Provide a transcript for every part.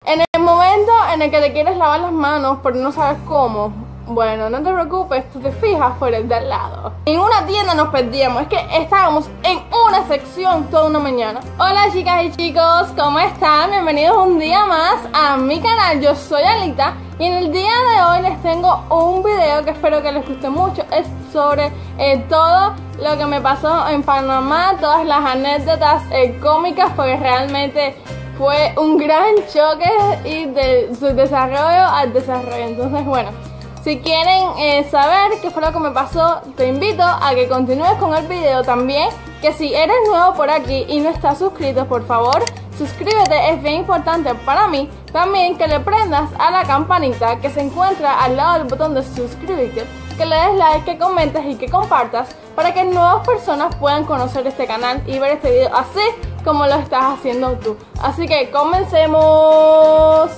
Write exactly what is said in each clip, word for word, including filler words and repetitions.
En el momento en el que te quieres lavar las manos pero no sabes cómo, bueno, no te preocupes, tú te fijas por el de al lado. En una tienda nos perdíamos, es que estábamos en una sección toda una mañana. Hola chicas y chicos, ¿cómo están? Bienvenidos un día más a mi canal, yo soy Alita. Y en el día de hoy les tengo un video que espero que les guste mucho. Es sobre eh, todo lo que me pasó en Panamá, todas las anécdotas eh, cómicas, porque realmente fue un gran choque y de su desarrollo al desarrollo. Entonces, bueno, si quieren eh, saber qué fue lo que me pasó, te invito a que continúes con el video. También que si eres nuevo por aquí y no estás suscrito, por favor, suscríbete, es bien importante para mí. También que le prendas a la campanita que se encuentra al lado del botón de suscribirte, que le des like, que comentes y que compartas para que nuevas personas puedan conocer este canal y ver este video así como lo estás haciendo tú. Así que comencemos.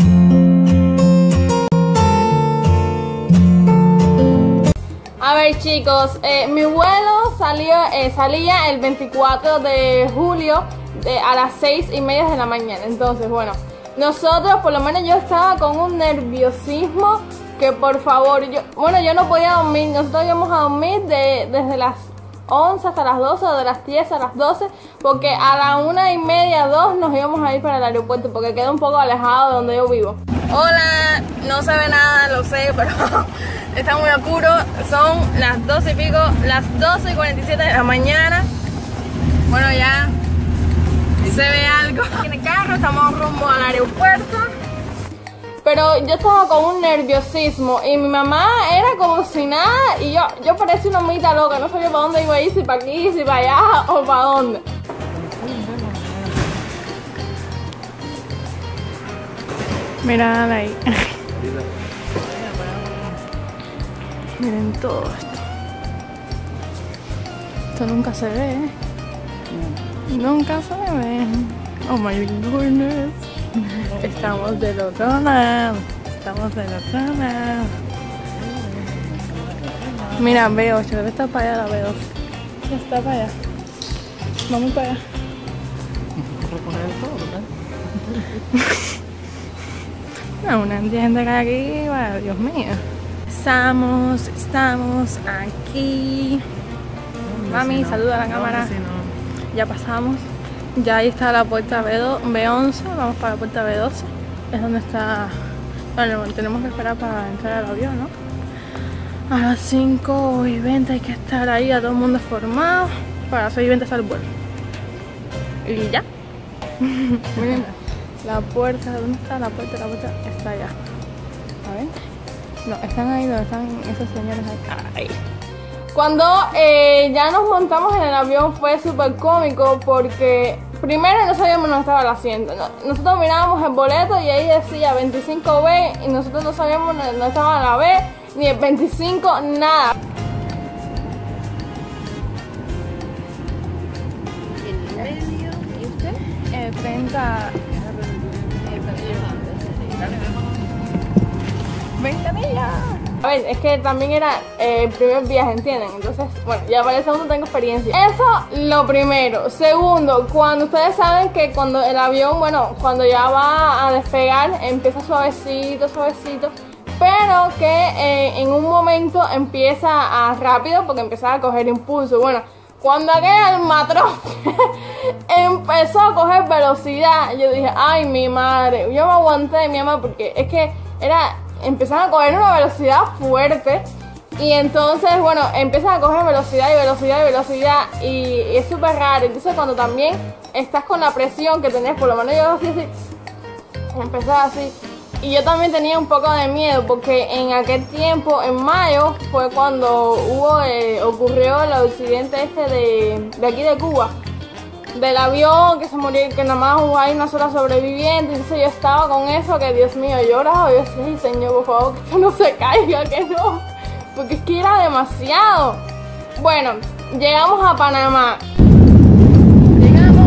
A ver chicos, eh, mi vuelo salió, eh, salía el veinticuatro de julio de, a las seis y media de la mañana. Entonces, bueno, nosotros, por lo menos yo estaba con un nerviosismo que por favor, yo, bueno, yo no podía dormir. Nosotros íbamos a dormir de, desde las once hasta las doce, o de las diez a las doce, porque a la una y media, dos nos íbamos a ir para el aeropuerto, porque queda un poco alejado de donde yo vivo. Hola, no se ve nada, lo sé, pero está muy oscuro. Son las doce y pico, las doce y cuarenta y siete de la mañana. Bueno, ya se ve algo en el carro, estamos rumbo al aeropuerto. Pero yo estaba con un nerviosismo y mi mamá era como si nada y yo, yo parecía una amiguita loca, no sabía para dónde iba a ir, si para aquí, si para allá o para dónde. Mirad ahí. Miren todo esto. Esto nunca se ve, ¿eh? Nunca se ve. Oh my goodness. Estamos del otro lado. Estamos del otro lado. Mira, B ocho, debe estar para allá la B dos. Está para allá. Vamos para allá. No, una tienda que hay aquí, bueno, Dios mío. Estamos, estamos aquí. Mami, saluda a la cámara. Ya pasamos. Ya ahí está la puerta B once, vamos para la puerta B doce. Es donde está... Bueno, tenemos que esperar para entrar al avión, ¿no? A las cinco y veinte hay que estar ahí, a todo el mundo formado. Para las seis y veinte sale el vuelo. Y ya. Miren, la puerta, ¿dónde está la puerta? La puerta está allá. A ver. No, están ahí donde están esos señores ahí. Ahí. Cuando eh, ya nos montamos en el avión fue súper cómico porque primero no sabíamos dónde estaba el asiento. Nosotros mirábamos el boleto y ahí decía veinticinco B y nosotros no sabíamos dónde estaba la B ni el veinticinco, nada. ¿En medio? ¿Y usted? El treinta... ¡Ventanilla! A ver, es que también era eh, el primer viaje, ¿entienden? Entonces, bueno, ya para el segundo tengo experiencia. Eso, lo primero. Segundo, cuando ustedes saben que cuando el avión, bueno, cuando ya va a despegar, empieza suavecito, suavecito, pero que eh, en un momento empieza a rápido porque empieza a coger impulso. Bueno, cuando aquel matrón empezó a coger velocidad, yo dije, ay, mi madre, yo me aguanté, mi mamá, porque es que era... empezaron a coger una velocidad fuerte y entonces, bueno, empiezan a coger velocidad y velocidad y velocidad y, y es súper raro. Entonces cuando también estás con la presión que tenés, por lo menos yo así, así, empezaba así. Y yo también tenía un poco de miedo porque en aquel tiempo, en mayo, fue cuando hubo, eh, ocurrió el accidente este de, de aquí de Cuba. Del avión, que se murió, que nada más hay una sola sobreviviente. Entonces yo estaba con eso, que Dios mío, lloraba. Yo decía, ay Señor, por favor, que esto no se caiga, que no, porque es que era demasiado. Bueno, llegamos a Panamá. Llegamos.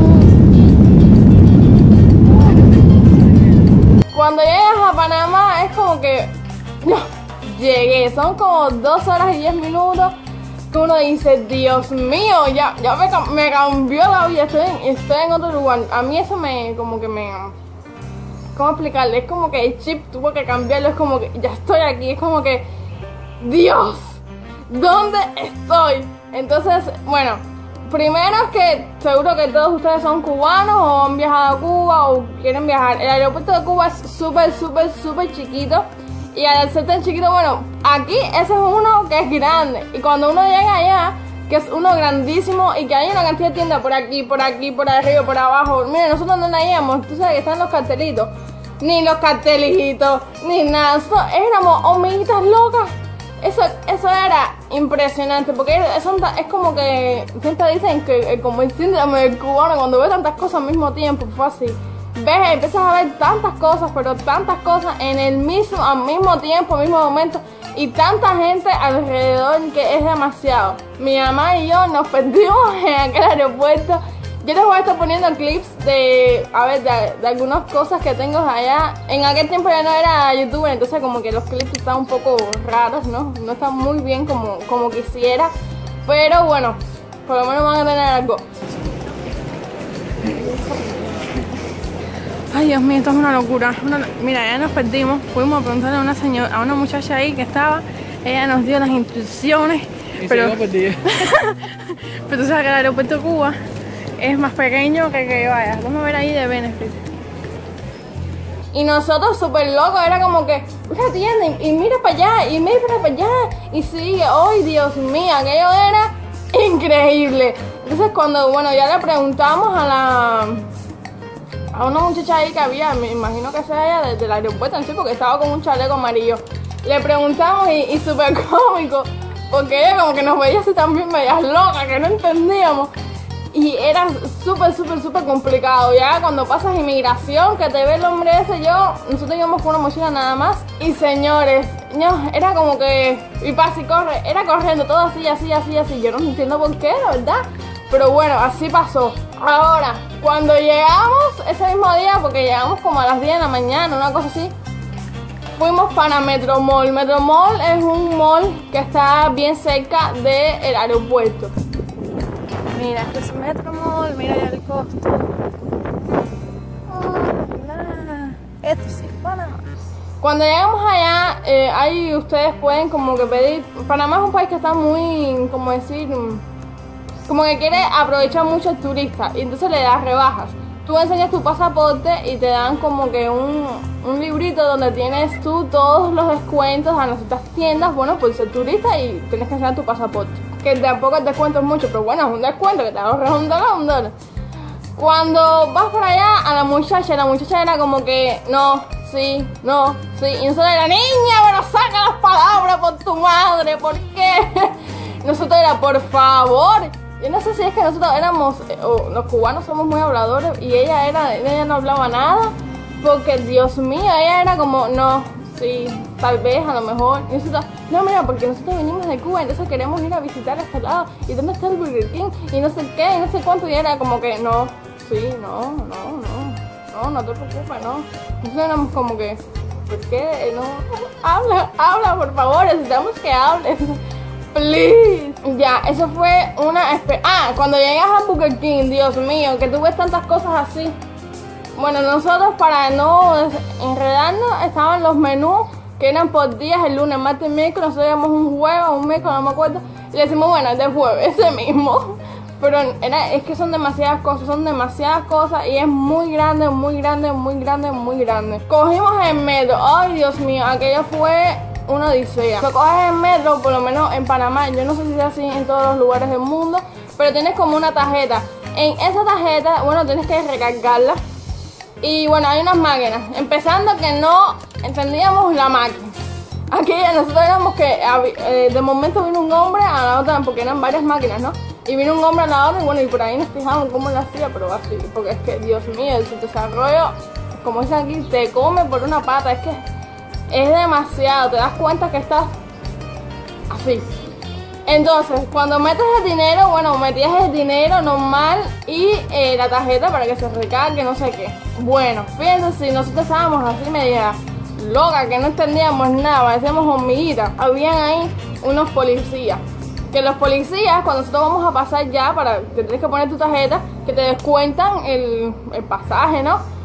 Cuando llegas a Panamá es como que no, llegué, son como dos horas y diez minutos. Que uno dice, Dios mío, ya, ya me, me cambió la vida, estoy en, estoy en otro lugar. A mí eso me, como que me, ¿cómo explicarle? Es como que el chip tuvo que cambiarlo, es como que ya estoy aquí, es como que, Dios, ¿dónde estoy? Entonces, bueno, primero es que seguro que todos ustedes son cubanos o han viajado a Cuba o quieren viajar. El aeropuerto de Cuba es súper, súper, súper chiquito. Y al ser tan chiquito, bueno, aquí ese es uno que es grande. Y cuando uno llega allá, que es uno grandísimo y que hay una cantidad de tiendas por aquí, por aquí, por arriba, por abajo. Miren, nosotros no íbamos, tú sabes que están los cartelitos. Ni los cartelitos, ni nada. Nosotros éramos hormiguitas locas. Eso, eso era impresionante, porque eso es como que siempre dicen que como el síndrome del cubano, cuando ve tantas cosas al mismo tiempo, fue así. Ves, empiezas a ver tantas cosas, pero tantas cosas en el mismo, al mismo tiempo, al mismo momento, y tanta gente alrededor que es demasiado. Mi mamá y yo nos perdimos en aquel aeropuerto. Yo les voy a estar poniendo clips de, a ver, de, de algunas cosas que tengo allá. En aquel tiempo ya no era youtuber, entonces como que los clips están un poco raros, ¿no? No están muy bien como, como quisiera. Pero bueno, por lo menos van a tener algo. Ay, Dios mío, esto es una locura. Una, mira, ya nos perdimos. Fuimos a preguntarle a una señora, a una muchacha ahí que estaba. Ella nos dio las instrucciones. Y pero, se perdida. pero tú sabes que el aeropuerto de Cuba es más pequeño que que vaya. Vamos a ver ahí de Benefit. Y nosotros súper locos, era como que la atienden y mira para allá, y mira para allá, y sigue. ¡Ay, Dios mío! Aquello era increíble. Entonces cuando, bueno, ya le preguntamos a la... a una muchacha ahí que había, me imagino que sea ella desde el aeropuerto, no sé, porque estaba con un chaleco amarillo. Le preguntamos y, y súper cómico, porque ella como que nos veía así también medias locas, que no entendíamos. Y era súper, súper, súper complicado. Ya cuando pasas inmigración, que te ve el hombre ese, yo, nosotros íbamos con una mochila nada más. Y señores, no, era como que, y pasa y corre, era corriendo todo así, así, así, así. Yo no entiendo por qué, la verdad. Pero bueno, así pasó. Ahora, cuando llegamos ese mismo día, porque llegamos como a las diez de la mañana, una cosa así, fuimos para Metro Mall. Metro Mall es un mall que está bien cerca del aeropuerto. Mira, este es Metro Mall, mira ya el costo. Hola. Esto sí es Panamá. Cuando llegamos allá, eh, ahí ustedes pueden como que pedir. Panamá es un país que está muy, como decir, como que quiere aprovechar mucho al turista y entonces le das rebajas. Tú enseñas tu pasaporte y te dan como que un, un librito donde tienes tú todos los descuentos a las otras tiendas, bueno, por ser turista, y tienes que enseñar tu pasaporte. Que tampoco el descuento es mucho, pero bueno, es un descuento que te ahorras un dólar, un dólar. Cuando vas para allá, a la muchacha, la muchacha era como que no, sí, no, sí. Y nosotros era, niña, pero saca las palabras por tu madre, ¿por qué? Nosotros era, por favor. Yo no sé si es que nosotros éramos, o los cubanos somos muy habladores, y ella era, ella no hablaba nada, porque Dios mío, ella era como, no, sí, tal vez, a lo mejor. Y nosotros, no, mira, porque nosotros venimos de Cuba, entonces queremos ir a visitar este lado, y dónde está el Burger King, y no sé qué, y no sé cuánto, y era como que, no, sí, no, no, no, no, no te preocupes, no. Nosotros éramos como que, ¿por qué? No, habla, habla, por favor, necesitamos que hables. Please. Ya, eso fue una... Ah, cuando llegas a Burger King, Dios mío, que tú ves tantas cosas así. Bueno, nosotros para no enredarnos, estaban los menús que eran por días, el lunes, martes, miércoles. Nosotros íbamos un jueves, un miércoles, no me acuerdo. Y le decimos, bueno, el de jueves, ese mismo. Pero era, es que son demasiadas cosas, son demasiadas cosas. Y es muy grande, muy grande, muy grande, muy grande. Cogimos el metro. Ay, Dios mío, aquello fue... una odisea. Lo coges en metro, por lo menos en Panamá, yo no sé si es así en todos los lugares del mundo, pero tienes como una tarjeta. En esa tarjeta, bueno, tienes que recargarla. Y bueno, hay unas máquinas. Empezando que no entendíamos la máquina. Aquí nosotros éramos que eh, de momento vino un hombre a la otra, porque eran varias máquinas, ¿no? Y vino un hombre a la otra y bueno, y por ahí nos fijamos cómo lo hacía, pero así, porque es que, Dios mío, el desarrollo, como dicen aquí, te come por una pata, es que es demasiado, te das cuenta que estás así. Entonces, cuando metes el dinero, bueno, metías el dinero normal y eh, la tarjeta para que se recargue, no sé qué. Bueno, fíjense, si nosotros estábamos así media loca, que no entendíamos nada, parecíamos hormiguitas. Habían ahí unos policías, que los policías, cuando nosotros vamos a pasar ya, para que tienes que poner tu tarjeta, que te descuentan el, el pasaje, ¿no?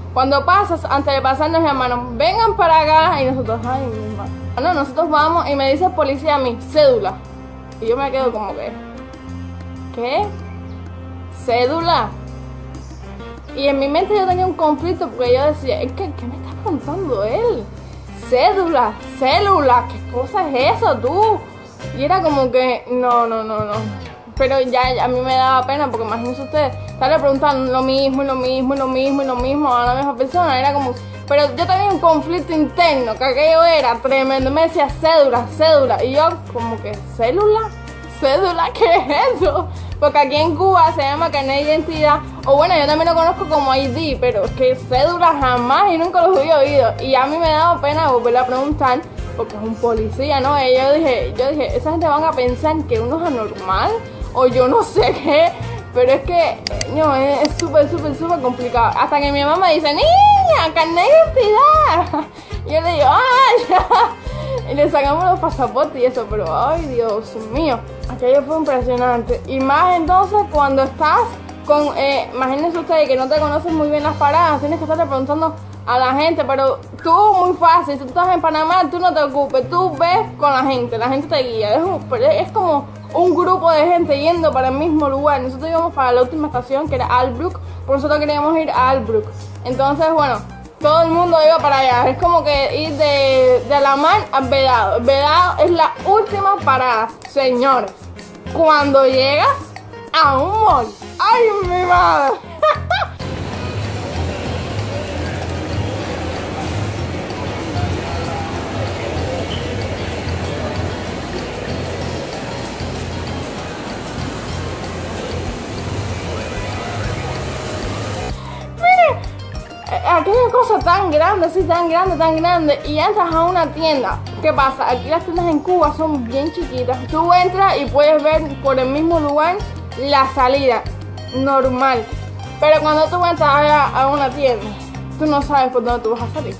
Cuando pasas, antes de pasar nos llaman, vengan para acá, y nosotros, ay, mi madre. No, nosotros vamos y me dice el policía a mí, cédula. Y yo me quedo como que, ¿qué? ¿Cédula? Y en mi mente yo tenía un conflicto porque yo decía, es que, ¿qué me está preguntando él? Cédula, célula, ¿qué cosa es eso tú? Y era como que, no, no, no, no. Pero ya, ya a mí me daba pena porque imagínense ustedes, estarle preguntando lo mismo y lo mismo y lo mismo y lo mismo a la misma persona. Era como, pero yo tenía un conflicto interno, que aquello era tremendo. Me decía cédula, cédula. Y yo como que, ¿célula? ¿Cédula? ¿Qué es eso? Porque aquí en Cuba se llama carnet de identidad. O bueno, yo también lo conozco como I D, pero es que cédula jamás y nunca los había oído. Y a mí me daba pena volverle a preguntar, porque es un policía, ¿no? Y yo dije, yo dije, esa gente van a pensar que uno es anormal, o yo no sé qué. Pero es que, no, es súper, súper, súper complicado. Hasta que mi mamá me dice, niña, carnet de identidad. Y yo le digo, ¡ay, ya! Y le sacamos los pasaportes y eso, pero, ay, Dios mío. Aquello fue impresionante. Y más entonces cuando estás con, eh, imagínense ustedes que no te conocen muy bien las paradas, tienes que estarle preguntando a la gente, pero tú muy fácil, si tú estás en Panamá, tú no te ocupes, tú ves con la gente, la gente te guía. Es, un, es como un grupo de gente yendo para el mismo lugar. Nosotros íbamos para la última estación, que era Albrook, por nosotros queríamos ir a Albrook. Entonces, bueno, todo el mundo iba para allá. Es como que ir de, de La Mar a Vedado. Vedado es la última parada, señores. Cuando llegas a un mall, ¡ay, mi madre! Aquella cosa tan grande, así tan grande, tan grande, y entras a una tienda. ¿Qué pasa? Aquí las tiendas en Cuba son bien chiquitas. Tú entras y puedes ver por el mismo lugar la salida normal. Pero cuando tú entras a, a una tienda, tú no sabes por dónde tú vas a salir.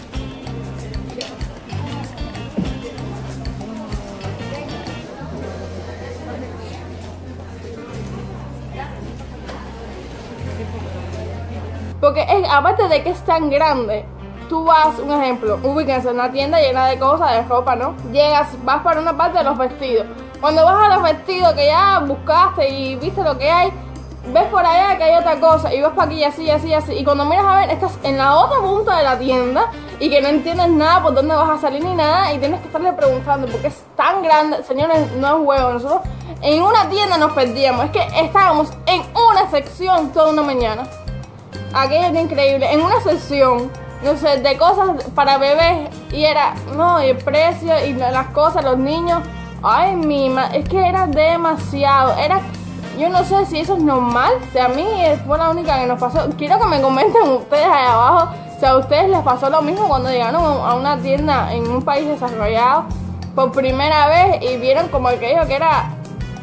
Porque es, aparte de que es tan grande, tú vas, un ejemplo, ubíquense en una tienda llena de cosas, de ropa, ¿no? Llegas, vas para una parte de los vestidos. Cuando vas a los vestidos que ya buscaste y viste lo que hay, ves por allá que hay otra cosa y vas para aquí y así, así, así. Y cuando miras a ver, estás en la otra punta de la tienda y que no entiendes nada por dónde vas a salir ni nada y tienes que estarle preguntando porque es tan grande. Señores, no es huevo, nosotros en una tienda nos perdíamos. Es que estábamos en una sección toda una mañana. Aquello era increíble, en una sección, no sé, de cosas para bebés, y era, no, y el precio, y las cosas, los niños, ay, mi madre, es que era demasiado, era, yo no sé si eso es normal, si a mí fue la única que nos pasó. Quiero que me comenten ustedes ahí abajo, si a ustedes les pasó lo mismo cuando llegaron a una tienda en un país desarrollado, por primera vez, y vieron como aquello que era...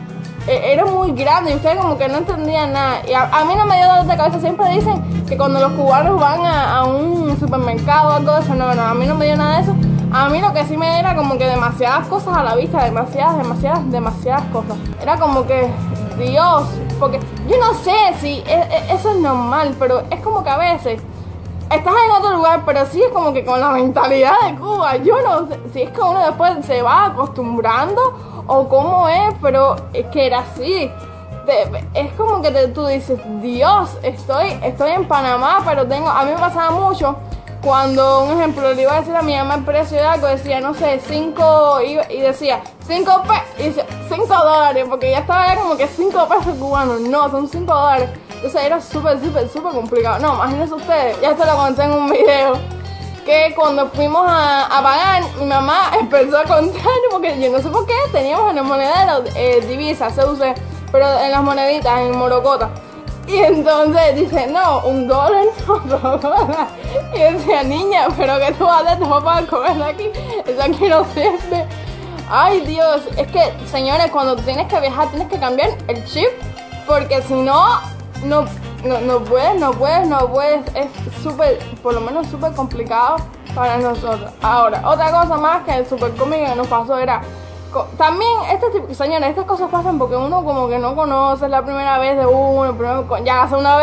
era muy grande y ustedes como que no entendían nada. Y a, a mí no me dio dolor de cabeza. Siempre dicen que cuando los cubanos van a, a un supermercado o algo de eso, no, no, a mí no me dio nada de eso. A mí lo que sí me dio era como que demasiadas cosas a la vista, demasiadas, demasiadas, demasiadas cosas. Era como que, Dios, porque yo no sé si es, es, eso es normal, pero es como que a veces estás en otro lugar, pero sí es como que con la mentalidad de Cuba. Yo no sé si es que uno después se va acostumbrando o cómo es, pero es que era así. Te, es como que te, tú dices, Dios, estoy, estoy en Panamá, pero tengo, a mí me pasaba mucho cuando, un ejemplo, le iba a decir a mi mamá el precio de algo, decía, no sé, cinco, y, y decía, cinco pesos, y decía, cinco dólares, porque ya estaba ya como que cinco pesos cubanos, no, son cinco dólares. Entonces era súper, súper, súper complicado. No, imagínense ustedes, ya se lo conté en un video, que cuando fuimos a, a pagar, mi mamá empezó a contar, porque yo no sé por qué, teníamos en el monedero eh, divisas, C U C, pero en las moneditas, en morocota. Y entonces dice, no, un dólar, no, dos dólares. Y yo decía, niña, pero ¿qué tú vas a hacer? Te vas a pagar con eso aquí, eso aquí no sirve. Ay, Dios, es que, señores, cuando tienes que viajar, tienes que cambiar el chip, porque si no, no, no, no puedes, no puedes, no puedes, es súper, por lo menos súper complicado para nosotros. Ahora, otra cosa más que el súper cómico que nos pasó era, también, este tipo, señores, estas cosas pasan porque uno como que no conoce, es la primera vez de uno, primero, ya hace una vez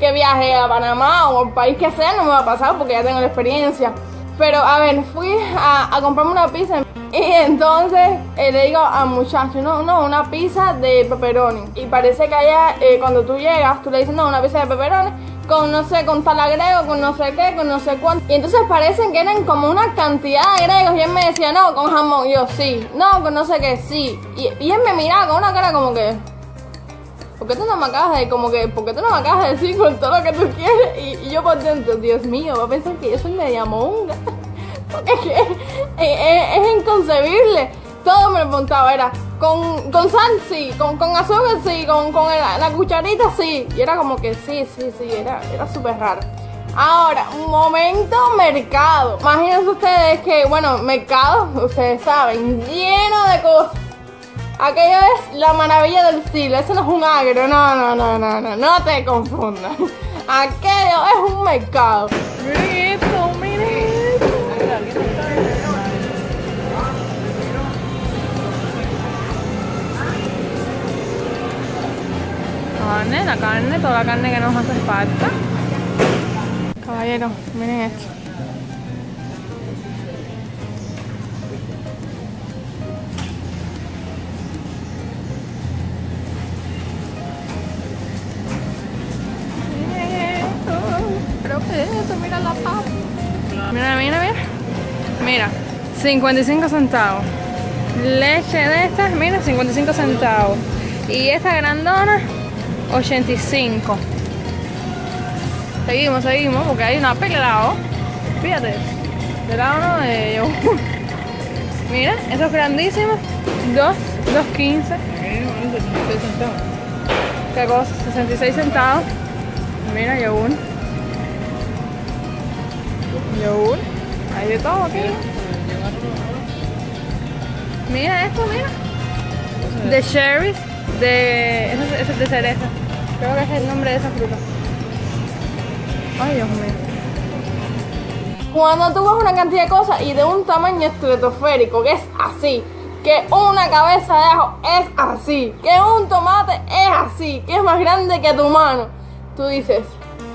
que viaje a Panamá o al país que sea, no me va a pasar porque ya tengo la experiencia. Pero a ver, fui a, a comprarme una pizza y entonces eh, le digo al muchacho, no, no, una pizza de pepperoni. Y parece que allá eh, cuando tú llegas, tú le dices, no, una pizza de pepperoni con no sé, con tal agrego, con no sé qué, con no sé cuánto. Y entonces parecen que eran como una cantidad de agregos y él me decía, no, con jamón. Y yo, sí, no, con no sé qué, sí. Y, y él me miraba con una cara como que, ¿por qué tú no me acabas de, como que, por qué tú no me acabas de decir con todo lo que tú quieres? Y, y yo por dentro, Dios mío, va a pensar que yo soy media monga. Porque es que es, es, es inconcebible. Todo me preguntaba, era con, con sal, sí, con, con azúcar, sí, con, con el, la cucharita, sí. Y era como que sí, sí, sí, era, era súper raro. Ahora, momento mercado. Imagínense ustedes que, bueno, mercado, ustedes saben, lleno de cosas. Aquello es la maravilla del siglo, eso no es un agro, no, no, no, no, no, no te confundas. Aquello es un mercado. Miren esto, miren esto. Carne, la carne, toda la carne que nos hace falta. Caballero, miren esto. Eso, mira la papa. Mira, mira, mira. Mira, cincuenta y cinco centavos. Leche de estas, mira, cincuenta y cinco centavos. Y esta grandona, ochenta y cinco. Seguimos, seguimos, porque hay una pela de helado. Fíjate, de helado no de yogur. Mira, esos grandísimos, dos, dos quince. ¿Qué cosa? sesenta y seis centavos. Mira, yogur. Yogur, hay de todo aquí. Mira esto, mira. De cherries, de. Eso, eso es de cereza. Creo que es el nombre de esa fruta. Ay, Dios mío. Cuando tú ves una cantidad de cosas y de un tamaño estratosférico, que es así, que una cabeza de ajo es así, que un tomate es así, que es más grande que tu mano, tú dices,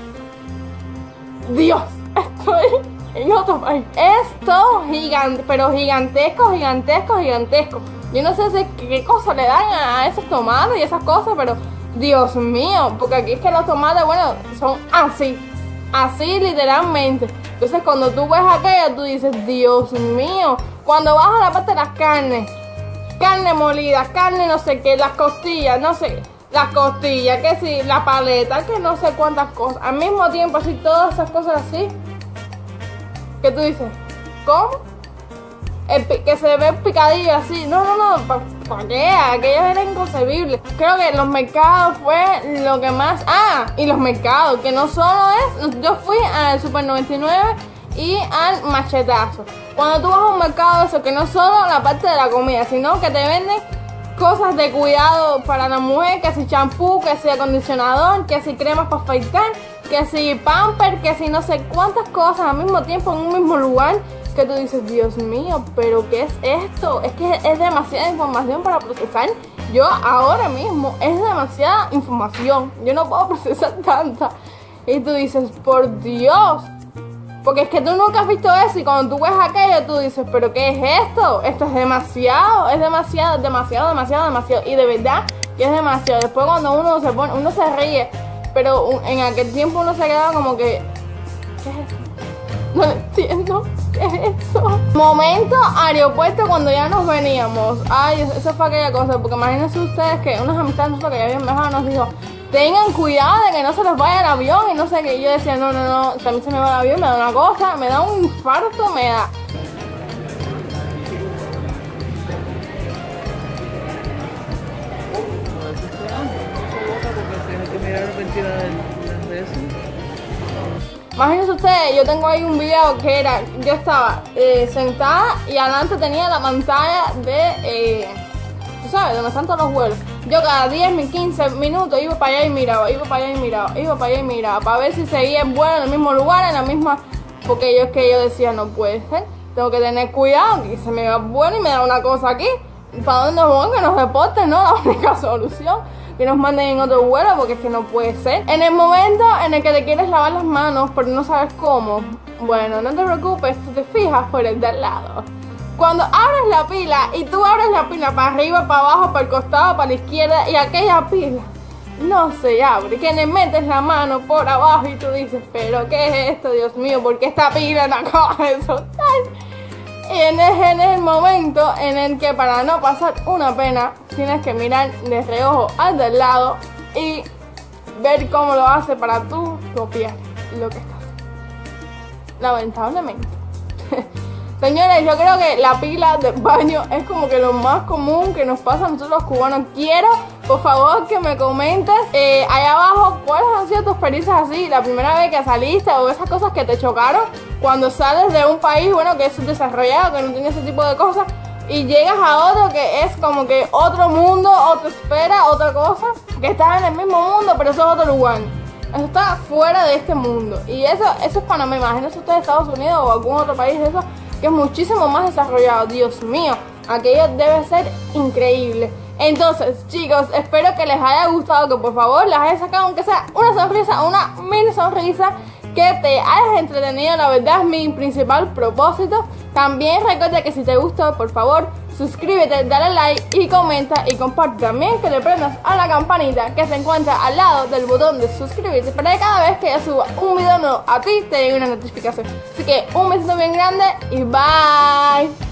Dios, estoy en otro país. Esto gigante, pero gigantesco, gigantesco, gigantesco. Yo no sé si qué cosa le dan a esos tomates y esas cosas, pero Dios mío, porque aquí es que los tomates, bueno, son así, así literalmente. Entonces cuando tú ves aquello, tú dices, Dios mío. Cuando vas a la parte de las carnes, carne molida, carne no sé qué, las costillas, no sé, las costillas, que sí, la paleta, que no sé cuántas cosas. Al mismo tiempo, así, todas esas cosas así, que tú dices, ¿cómo? El, que se ve picadillo así, no, no, no, ¿para pa qué? Aquello era inconcebible. Creo que los mercados fue lo que más, ah, y los mercados, que no solo es, yo fui al Super noventa y nueve y al Machetazo. Cuando tú vas a un mercado, eso, que no solo la parte de la comida, sino que te venden cosas de cuidado para la mujer, que si champú, que si acondicionador, que si cremas para afeitar, que si pamper, que si no sé cuántas cosas al mismo tiempo en un mismo lugar, que tú dices, Dios mío, pero ¿qué es esto? Es que es demasiada información para procesar. Yo ahora mismo, es demasiada información, yo no puedo procesar tanta. Y tú dices, por Dios, porque es que tú nunca has visto eso y cuando tú ves aquello, tú dices, pero ¿qué es esto? Esto es demasiado, es demasiado, demasiado, demasiado, demasiado. Y de verdad que es demasiado. Después cuando uno se pone, uno se ríe, pero en aquel tiempo uno se quedaba como que, ¿qué es esto? No entiendo, ¿qué es eso? Momento aeropuerto cuando ya nos veníamos. Ay, eso fue aquella cosa, porque imagínense ustedes que unas amistades nosotros que ya habían viajado nos dijo, tengan cuidado de que no se les vaya el avión y no sé qué. Y yo decía, no, no, no, si a mí se me va el avión me da una cosa, me da un infarto, me da. Imagínense ustedes, yo tengo ahí un video que era, yo estaba eh, sentada y adelante tenía la pantalla de, eh, tú sabes, donde están todos los vuelos. Yo cada diez, quince minutos iba para allá y miraba, iba para allá y miraba, iba para allá y miraba, para ver si seguía el vuelo en el mismo lugar, en la misma, porque yo es que yo decía, no puede ser, tengo que tener cuidado, que se me va el vuelo y me da una cosa aquí, ¿para dónde voy? Que nos reporten, ¿no? La única solución. que nos manden en otro vuelo, porque es que no puede ser. En el momento en el que te quieres lavar las manos, pero no sabes cómo, bueno, no te preocupes, tú te fijas por el de al lado. Cuando abres la pila y tú abres la pila para arriba, para abajo, para el costado, para la izquierda, y aquella pila no se abre, que le metes la mano por abajo y tú dices, pero ¿qué es esto, Dios mío? ¿Por qué esta pila no acaba de soltar? Y en el, en el momento en el que, para no pasar una pena, tienes que mirar de reojo al del lado y ver cómo lo hace para tú copiar lo que estás haciendo. Lamentablemente. Señores, yo creo que la pila del baño es como que lo más común que nos pasa a nosotros los cubanos. Quiero, por favor, que me comentes eh, ahí abajo cuáles han sido tus experiencias así, la primera vez que saliste, o esas cosas que te chocaron cuando sales de un país, bueno, que es desarrollado, que no tiene ese tipo de cosas, y llegas a otro que es como que otro mundo, otra esfera, otra cosa, que estás en el mismo mundo, pero eso es otro lugar. Eso está fuera de este mundo. Y eso, eso es Panamá. Imagínense ustedes Estados Unidos o algún otro país de eso que es muchísimo más desarrollado. Dios mío, aquello debe ser increíble. Entonces, chicos, espero que les haya gustado, que por favor les haya sacado aunque sea una sonrisa, una mini sonrisa, que te hayas entretenido. La verdad es mi principal propósito. También recuerda que si te gustó, por favor, suscríbete, dale like y comenta y comparte. También que le prendas a la campanita que se encuentra al lado del botón de suscribirte, para que cada vez que yo suba un video nuevo a ti te llegue una notificación. Así que un besito bien grande y bye.